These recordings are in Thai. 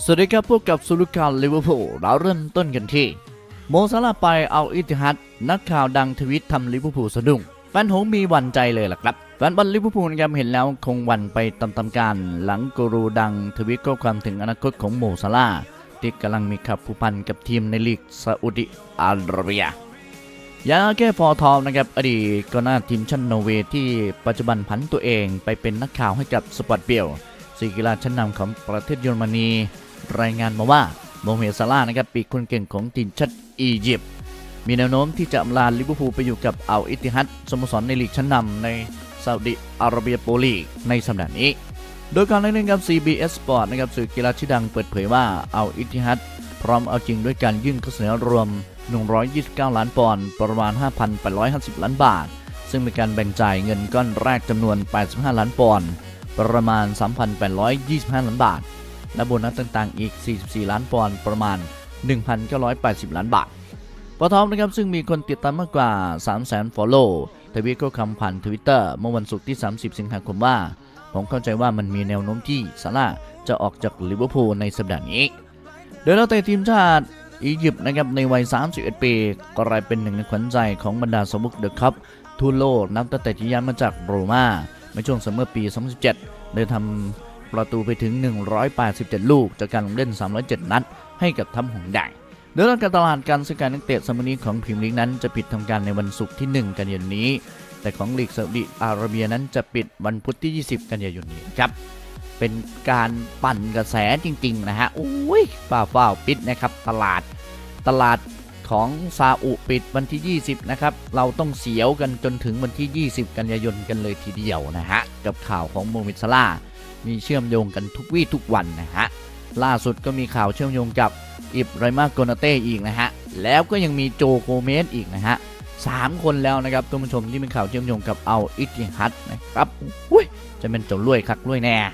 สวัสดีครับพวกกับสุรุการลิเวอร์พูลเราเริ่มต้นกันที่โมซาลาห์ไปเอาอิติฮัดนักข่าวดังทวิตทำลิเวอร์พูลสะดุ้งแฟนหงมีหวั่นใจเลยล่ะครับแฟนบอลลิเวอร์พูลนะครับเห็นแล้วคงหวั่นไปตามๆกันหลังกูรูดังทวิตข้อความถึงอนาคตของโมซาลาห์ที่กำลังมีขับผูกพันกับทีมในลีกซาอุดิอาระเบียยาแก้ฟอร์ทอมนะครับอดีตกองหน้าทีมชาตินอร์เวย์ที่ปัจจุบันผันตัวเองไปเป็นนักข่าวให้กับสปอร์ตเบียลสื่อกีฬาชั้นนำของประเทศเยอรมนีรายงานมาว่าโมฮัมเหม็ด ซาลาห์นะครับปีกคนเก่งของทีมชาติอียิปต์มีแนวโน้มที่จะอำลาลิเวอร์พูลไปอยู่กับอัลอิตติฮัดสโมสรในลีกชั้นนำในซาอุดิอาระเบียโปรลีกในสัปดาห์นี้โดยการเล่นกับ CBS Sport นะครับสื่อกีฬาชื่อดังเปิดเผยว่าอัลอิตติฮัดพร้อมเอาจริงด้วยการยื่นข้อเสนอรวม129ล้านปอนด์ประมาณ 5,850 ล้านบาทซึ่งเป็นการแบ่งจ่ายเงินก้อนแรกจำนวน85ล้านปอนด์ประมาณ 3,825 ล้านบาทและโบนัสต่างๆอีก44ล้านปอนด์ประมาณ 1,980 ล้านบาทปตทนะครับซึ่งมีคนติดตามมากกว่า 300,000 follow ทวีตข้อความผ่าน Twitter เมื่อวันศุกร์ที่30สิงหาคมว่าผมเข้าใจว่ามันมีแนวโน้มที่ซาลาห์จะออกจากลิเวอร์พูลในสัปดาห์นี้โดยนักเตะทีมชาติอียิปต์นะครับในวัย31ปีกลายเป็นหนึ่งในขวัญใจของบรรดาสมุกเดอะคัพทั่วโลกนับตั้งแต่ที่ย้ายมาจากโรม่าในช่วงซัมเมอร์ปี2017โดยทำประตูไปถึง187ลูกจากการลงเล่น307นัดให้กับทัพหงส์แดงโดยการตลาดการซื้อขายนักเตะซัมเมอร์นี้ของพรีเมียร์ลีกนั้นจะปิดทำการในวันศุกร์ที่1กันยายนนี้แต่ของลีกซาอุดิอาระเบียนั้นจะปิดวันพุธที่20กันยายนนี้ครับเป็นการปั่นกระแสจริงๆนะฮะโอ้ยฟ้าปิดนะครับตลาดของซาอุปิดวันที่20นะครับเราต้องเสียวกันจนถึงวันที่20กันยายนกันเลยทีเดียวนะฮะกับข่าวของโมฮัมเหม็ด ซาลาห์มีเชื่อมโยงกันทุกวี่ทุกวันนะฮะล่าสุดก็มีข่าวเชื่อมโยงกับอิบราฮิมา โกนาเต้อีกนะฮะแล้วก็ยังมีโจโกเมสอีกนะฮะ3คนแล้วนะครับท่านผู้ชมที่เป็นข่าวเชื่อมโยงกับอัลอิตติฮัดนะครับจะเป็นเจ้ารวยคักรวยแน่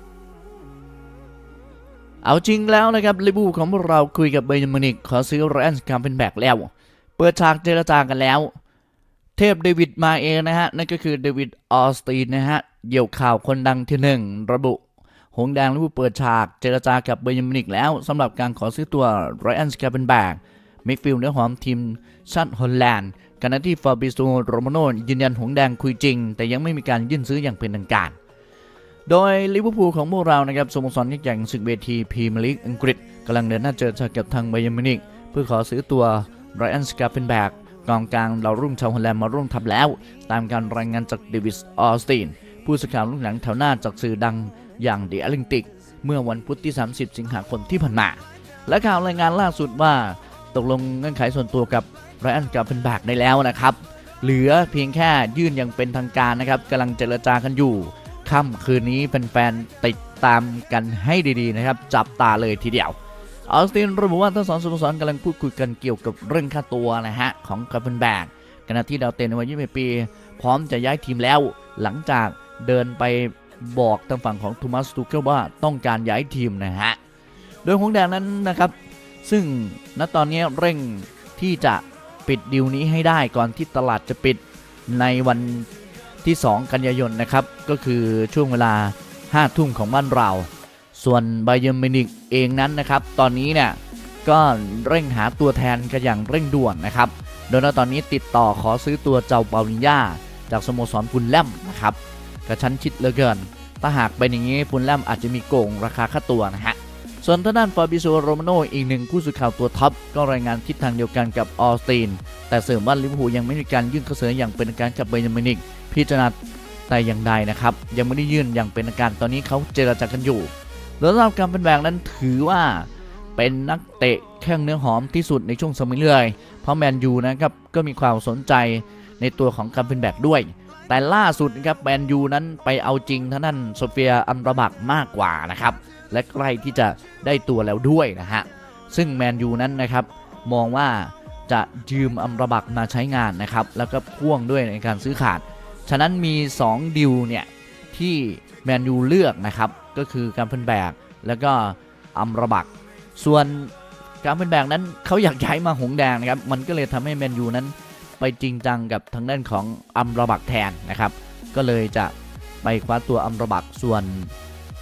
เอาจริงแล้วนะครับลิเวอร์พูลของพวกเราคุยกับไบเยิร์นมิวนิกขอซื้อไรอัน คัมเบนแบ็กแล้วเปิดฉากเจรจากันแล้วเทพเดวิดมาเองนะฮะนั่นก็คือเดวิดออสตินนะฮะเหยี่ยวข่าวคนดังที่1ระบุหงส์แดงลิเวอร์พูลเปิดฉากเจรจากับไบเยิร์นมิวนิกแล้วสำหรับการขอซื้อตัวไรอัน คัมเบนแบ็กมิดฟิลด์เนื้อหอมทีมชาติฮอลแลนด์ขณะที่ฟาบิโซ โรมาโนยืนยันหงส์แดงคุยจริงแต่ยังไม่มีการยื่นซื้ออย่างเป็นทางการโดยลิเวอร์พูลของพวกเรานะครับสโมสรยักษ์ใหญ่ศึกเวทีพรีเมียร์ลีกอังกฤษกำลังเดินหน้าเจรจากับทางไบเยิร์นมิวนิกเพื่อขอซื้อตัวไรอัน คัมเบนแบ็กกองกลางดาวรุ่งชาวฮอลแลนด์มาร่วมทัพแล้วตามการรายงานจากเดวิด ออสตินผู้สื่อข่าวลูกหนังแถวหน้าจากสื่อดังอย่างเดอะแอตแลนติกเมื่อวันพุธที่30สิงหาคมที่ผ่านมาและข่าวรายงานล่าสุดว่าตกลงเงื่อนไขส่วนตัวกับไรอัน คัมเบนแบ็กได้แล้วนะครับเหลือเพียงแค่ยื่นอย่างเป็นทางการนะครับกำลังเจรจากันอยู่ค่ำคืนนี้แฟนๆติดตามกันให้ดีๆนะครับจับตาเลยทีเดียวออสตินระบุว่าทั้งสองสโมสรกำลังพูดคุยกันเกี่ยวกับเรื่องค่าตัวนะฮะของคัมเบนแบ็กขณะที่ดาวเตะในวัย21ปีพร้อมจะย้ายทีมแล้วหลังจากเดินไปบอกทางฝั่งของโทมัส ทูเคิลว่าต้องการย้ายทีมนะฮะโดยหงส์แดงนั้นนะครับซึ่งณตอนนี้เร่งที่จะปิดดีลนี้ให้ได้ก่อนที่ตลาดจะปิดในวันที่2กันยายนนะครับก็คือช่วงเวลา 5 ทุ่มของบ้านเราส่วนไบเยิร์นมิวนิกเองนั้นนะครับตอนนี้เนี่ยก็เร่งหาตัวแทนกันอย่างเร่งด่วนนะครับโดยตอนนี้ติดต่อขอซื้อตัวเจ้าเปาลินญ่าจากสโมสรฟุลแลมนะครับกระชั้นชิดเหลือเกินถ้าหากเป็นอย่างนี้ฟุลแลมอาจจะมีโกงราคาค่าตัวนะฮะส่วนทางด้านฟาบิโซ โรมาโนอีกหนึ่งผู้สื่อข่าวตัวท็อปก็รายงานทิศทางเดียวกันกับออสตินแต่เสริมว่าลิเวอร์พูลยังไม่มีการยื่นข้อเสนออย่างเป็นทางการกับไบเยิร์นมิวนิกพิจารณาแต่อย่างใดนะครับยังไม่ได้ยื่นอย่างเป็นทางการตอนนี้เขาเจรจากันอยู่แล้วสำหรับคัมเบนแบ็กนั้นถือว่าเป็นนักเตะแข้งเนื้อหอมที่สุดในช่วงสมัยเรื่อยเพราะแมนยูนะครับก็มีความสนใจในตัวของคัมเบนแบ็กด้วยแต่ล่าสุดนะครับแมนยูนั้นไปเอาจริงท่านั้นโซเฟีย อัมราบักมากกว่านะครับและใกล้ที่จะได้ตัวแล้วด้วยนะฮะซึ่งแมนยูนั้นนะครับมองว่าจะยืมอัมราบักมาใช้งานนะครับแล้วก็พ่วงด้วยในการซื้อขาดฉะนั้นมี2ดิวเนี่ยที่แมนยูเลือกนะครับก็คือคัมเบนแบ็กแล้วก็อัมราบักส่วนคัมเบนแบ็กนั้นเขาอยากย้ายมาหงส์แดงนะครับมันก็เลยทำให้แมนยูนั้นไปจริงจังกับทางด้านของอัมราบักแทนนะครับก็เลยจะไปคว้าตัวอัมราบักส่วน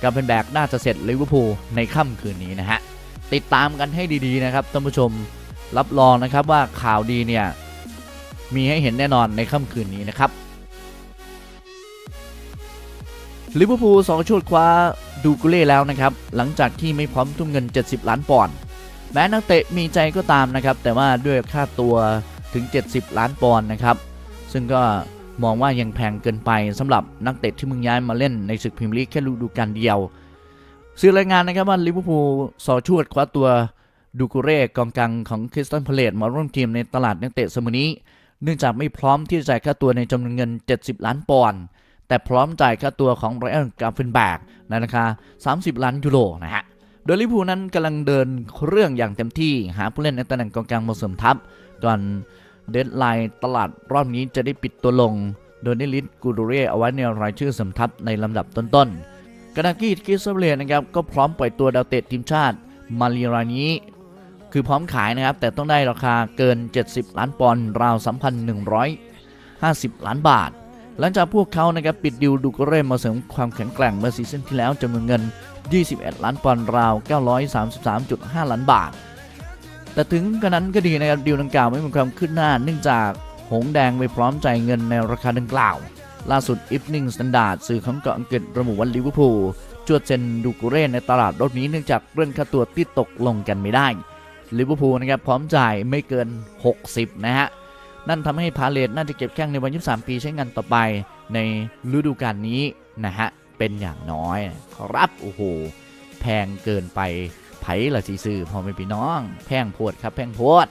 กาเฟนแบกน่าจะเสร็จลิเวอร์พูลในค่ำคืนนี้นะฮะติดตามกันให้ดีๆนะครับท่านผู้ชมรับรองนะครับว่าข่าวดีเนี่ยมีให้เห็นแน่นอนในค่ำคืนนี้นะครับลิเวอร์พูล2ชุดคว้าดูกุเล่แล้วนะครับหลังจากที่ไม่พร้อมทุ่มเงิน70ล้านปอนด์แม้นักเตะมีใจก็ตามนะครับแต่ว่าด้วยค่าตัวถึง70ล้านปอนด์นะครับซึ่งก็มองว่ายังแพงเกินไปสำหรับนักเตะที่มึงย้ายมาเล่นในศึกพรีเมียร์ลีกแค่ฤดูกาลเดียวสื่อรายงานนะครับว่าลิเวอร์พูล2ชุดคว้าตัวดูกุเล่กองกลางของคริสตัลพาเลซมาร่วมทีมในตลาดนักเตะเสมอนี้เนื่องจากไม่พร้อมที่จะจ่ายค่าตัวในจำนวนเงิน70ล้านปอนด์แต่พร้อมจ่ายค่าตัวของไรอัน กาเฟนแบกในราคา30ล้านยูโรนะฮะโดยลิเวอร์พูลนั้นกำลังเดินเรื่องอย่างเต็มที่หาผู้เล่นในตำแหน่งกองกลางมาเสริมทัพก่อนเดดไลน์ตลาดรอบนี้จะได้ปิดตัวลงโดยได้ลิสต์กูดูเร่เอาไว้ในรายชื่อเสริมทัพในลำดับต้นๆขณะที่คริสตัลพาเลซนะครับก็พร้อมปล่อยตัวดาวเตะทีมชาติมาลีรานีคือพร้อมขายนะครับแต่ต้องได้ราคาเกิน70ล้านปอนด์ราว 3,150 ล้านบาทหลังจากพวกเขานะครับปิดดิวดูกุเร่มาเสริมความแข็งแกร่งเมื่อซีซั่นที่แล้วจำนวนเงิน21ล้านปอนด์ราว 933.5 ล้านบาทแต่ถึงกระนั้นก็ดีนะครับดิวดังกล่าวไม่มีความคืบหน้าเนื่องจากหงแดงไม่พร้อมจ่ายเงินในราคาดังกล่าวล่าสุด Evening Standard สื่อของเกาะอังกฤษระบุว่าลิเวอร์พูลจวดเซ็นดูกุเร่ในตลาดรอบนี้เนื่องจากเรื่องค่าตัวที่ตกลงกันไม่ได้ลิเวอร์พูลนะครับพร้อมจ่ายไม่เกิน60นะฮะนั่นทำให้พาเลซน่าจะเก็บแข้งในวัย23ปีใช้งานต่อไปในฤดูกาลนี้นะฮะเป็นอย่างน้อยครับโอ้โหแพงเกินไปไผ่ละสีซื้อพอไม่พี่น้องแพงโพดครับแพงโพด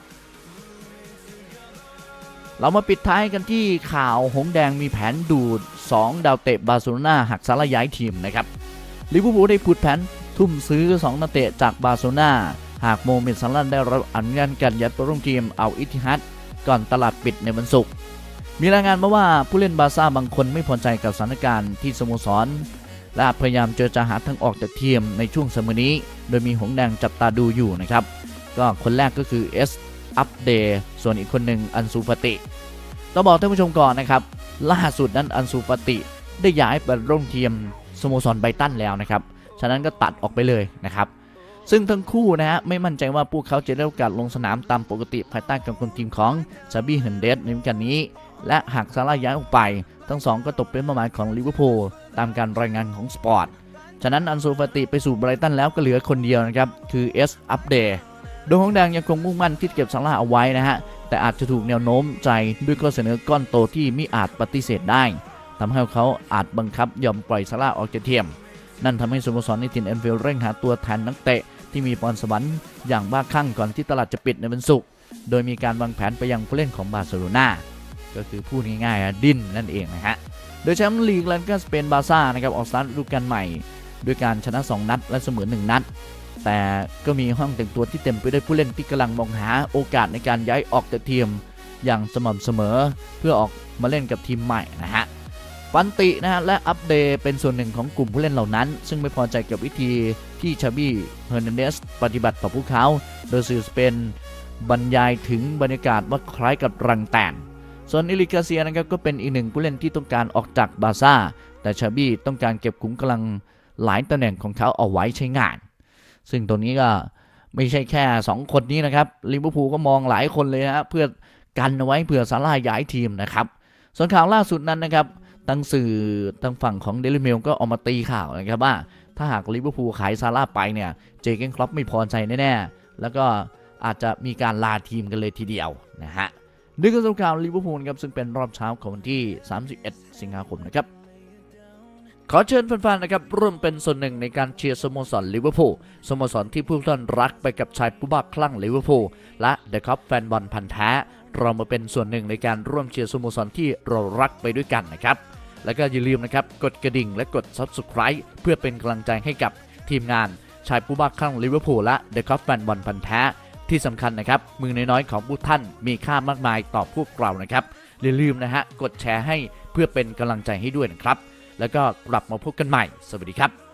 เรามาปิดท้ายกันที่ข่าวหงแดงมีแผนดูด2ดาวเตะบาร์เซโลนาหักซาร่าย้ายทีมนะครับลิเวอร์พูลได้ผุดแผนทุ่มซื้อ2นักเตะจากบาร์เซโลนาหากโมเมด ซาลาห์ได้รับอนุญาตการย้ายไปร่วมทีมอัลอิทติฮัดก่อนตลาดปิดในวันศุกร์มีรายงานมาว่าผู้เล่นบาร์ซ่าบางคนไม่พอใจกับสถานการณ์ที่สโมสรและพยายามเจรจาหาทางออกจากทีมในช่วงเสมอนี้โดยมีหงแดงจับตาดูอยู่นะครับก็คนแรกก็คืออัปเดย์ส่วนอีกคนหนึ่งอันซูฟาติต้องบอกท่านผู้ชมก่อนนะครับล่าสุดนั้นอันซูฟาติได้ย้ายไปร่วมทีมสโมสรไบรตันแล้วนะครับฉะนั้นก็ตัดออกไปเลยนะครับซึ่งทั้งคู่นะฮะไม่มั่นใจว่าพวกเขาจะได้โอกาสลงสนามตามปกติภายใต้การคุมทีมของซาบีเฮนเดสในฤดูกาลนี้และหากซาร่าย้ายออกไปทั้งสองก็ตกเป็นเป้าหมายของลิเวอร์พูลตามการรายงานของสปอร์ตฉะนั้นอันซูฟาติไปสู่ไบรตันแล้วก็เหลือคนเดียวนะครับคืออัปเดย์โดยหงแดงยังคงมุ่งมั่นที่จะเก็บซาร่าเอาไว้นะฮะแต่อาจจะถูกแนวโน้มใจด้วยข้อเสนอก้อนโตที่มิอาจปฏิเสธได้ทำให้เขาอาจบังคับยอมปล่อยซาร่าออกจากทีมนั่นทำให้สโมสรในทีมแอนฟิลด์เร่งหาตัวแทนนักเตะที่มีพรสวรรค์อย่างบ้าคลั่งก่อนที่ตลาดจะปิดในวันศุกร์โดยมีการวางแผนไปยังผู้เล่นของบาร์เซโลนาก็คือพูดง่ายๆดิ้นนั่นเองนะฮะโดยแชมป์ลีกและก็สเปนบาร์ซ่านะครับออกสตาร์ทฤดูกาลใหม่ด้วยการชนะ2นัดและเสมอ1นัดแต่ก็มีห้องแต่งตัวที่เต็มไปด้วยผู้เล่นที่กำลังมองหาโอกาสในการย้ายออกจากทีมอย่างสม่ำเสมอเพื่อออกมาเล่นกับทีมใหม่นะฮะฟันตินะฮะและอัปเดย์เป็นส่วนหนึ่งของกลุ่มผู้เล่นเหล่านั้นซึ่งไม่พอใจกับวิธีที่ชาบี้เฮอร์นันเดสปฏิบัติต่อพวกเขาโดยสื่อสเปนบรรยายถึงบรรยากาศว่าคล้ายกับรังแตนส่วนอิลิกาเซียนะครับก็เป็นอีกหนึ่งผู้เล่นที่ต้องการออกจากบาร์ซ่าแต่ชาบี้ต้องการเก็บขุมกำลังหลายตำแหน่งของเขาเอาไว้ใช้งานซึ่งตรงนี้ก็ไม่ใช่แค่2คนนี้นะครับลิเวอร์พูลก็มองหลายคนเลยนะเพื่อกันเอาไว้เผื่อซาร่าย้ายทีมนะครับส่วนข่าวล่าสุดนั้นนะครับทางสื่อทางฝั่งของเดลิเมลก็ออกมาตีข่าวนะครับว่าถ้าหากลิเวอร์พูลขายซาร่าไปเนี่ยเจเกนคล็อปไม่พอใจแน่ๆแล้วก็อาจจะมีการลาทีมกันเลยทีเดียวนะฮะนี่ก็สำหรับข่าวลิเวอร์พูลครับซึ่งเป็นรอบเช้าของวันที่31สิงหาคมนะครับขอเชิญแฟนๆนะครับร่วมเป็นส่วนหนึ่งในการเชียร์สโมสรลิเวอร์พูลสโมสรที่ผู้ท่านรักไปกับชายผู้บ้าคลั่งลิเวอร์พูลและเดอะคัพแฟนบอลพันธุ์แท้เรามาเป็นส่วนหนึ่งในการร่วมเชียร์สโมสรที่เรารักไปด้วยกันนะครับแล้วก็อย่าลืมนะครับกดกระดิ่งและกด Subscribe เพื่อเป็นกำลังใจให้กับทีมงานชายผู้บ้าคลั่งลิเวอร์พูลและเดอะคัพแฟนบอลพันธุ์แท้ที่สำคัญนะครับมือน้อยๆของผู้ท่านมีค่ามากมายต่อพวกเรานะครับอย่าลืมนะฮะกดแชร์ให้เพื่อเป็นกำลังใจให้ด้วยนะครับแล้วก็กลับมาพบกันใหม่สวัสดีครับ